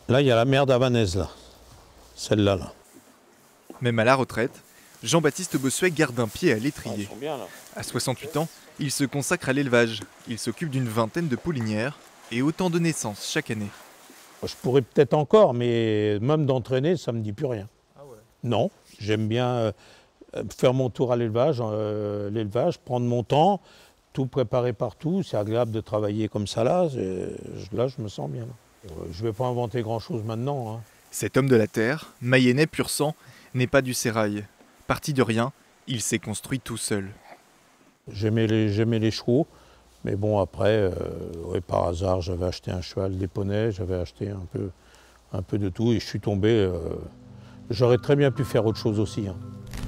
Là, il y a la mère d'Havanaise, là. Celle-là, là. Même à la retraite, Jean-Baptiste Bossuet garde un pied à l'étrier. Ils sont bien, là. À 68 ans, il se consacre à l'élevage. Il s'occupe d'une vingtaine de poulinières et autant de naissances chaque année. Je pourrais peut-être encore, mais même d'entraîner, ça ne me dit plus rien. Ah ouais. Non, j'aime bien faire mon tour à l'élevage, prendre mon temps, tout préparer partout. C'est agréable de travailler comme ça là. Là, je me sens bien. Je ne vais pas inventer grand-chose maintenant. Hein. Cet homme de la terre, mayennais pur sang, n'est pas du sérail. Parti de rien, il s'est construit tout seul. J'aimais les chevaux, mais bon, après, ouais, par hasard, j'avais acheté un cheval, des poneys, j'avais acheté un peu de tout et je suis tombé. J'aurais très bien pu faire autre chose aussi. Hein.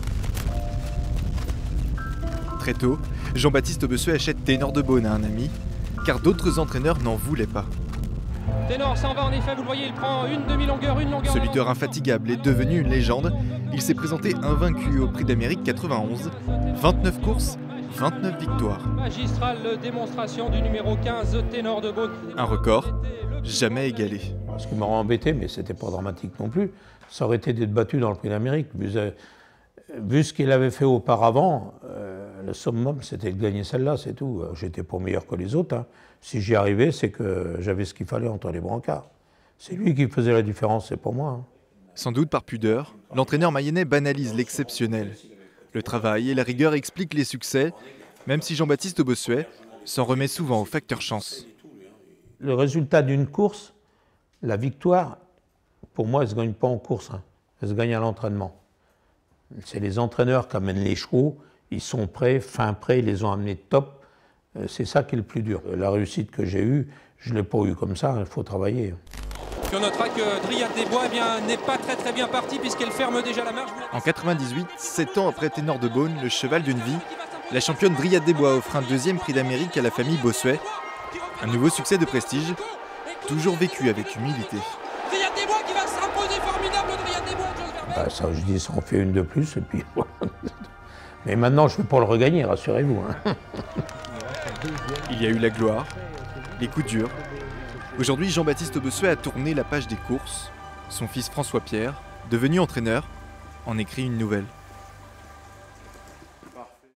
Très tôt, Jean-Baptiste Bossuet achète Ténor de Beaune à un ami, car d'autres entraîneurs n'en voulaient pas. Ténor s'en va en effet, vous le voyez, il prend une demi-longueur, Ce lutteur infatigable est devenu une légende. Il s'est présenté invaincu au Prix d'Amérique 91. 29 courses, 29 victoires. Magistrale démonstration du numéro 15, Ténor de Beaune. Un record jamais égalé. Ce qui m'aurait embêté, mais c'était pas dramatique non plus, ça aurait été d'être battu dans le Prix d'Amérique. Vu ce qu'il avait fait auparavant, le summum, c'était de gagner celle-là, c'est tout. J'étais pas meilleur que les autres. Hein. Si j'y arrivais, c'est que j'avais ce qu'il fallait entre les brancards. C'est lui qui faisait la différence, c'est pas moi. Hein. Sans doute par pudeur, l'entraîneur mayennais banalise l'exceptionnel. Le travail et la rigueur expliquent les succès, même si Jean-Baptiste Bossuet s'en remet souvent au facteur chance. Le résultat d'une course, la victoire, pour moi, elle ne se gagne pas en course, hein. Elle se gagne à l'entraînement. C'est les entraîneurs qui amènent les chevaux, ils sont prêts, fin prêts, ils les ont amenés top. C'est ça qui est le plus dur. La réussite que j'ai eue, je ne l'ai pas eue comme ça, il faut travailler. On notera que Dryade des Bois n'est pas très bien partie puisqu'elle ferme déjà la marche. En 98, 7 ans après Ténor de Beaune, le cheval d'une vie, la championne Dryade des Bois offre un deuxième prix d'Amérique à la famille Bossuet. Un nouveau succès de prestige, toujours vécu avec humilité. Dryade des Bois qui va s'imposer, formidable Dryade des Bois. Ça, je dis, ça en fait une de plus, et puis voilà. Mais maintenant, je ne vais pas le regagner, rassurez-vous. Hein. Il y a eu la gloire, les coups durs. Aujourd'hui, Jean-Baptiste Bossuet a tourné la page des courses. Son fils François-Pierre, devenu entraîneur, en écrit une nouvelle.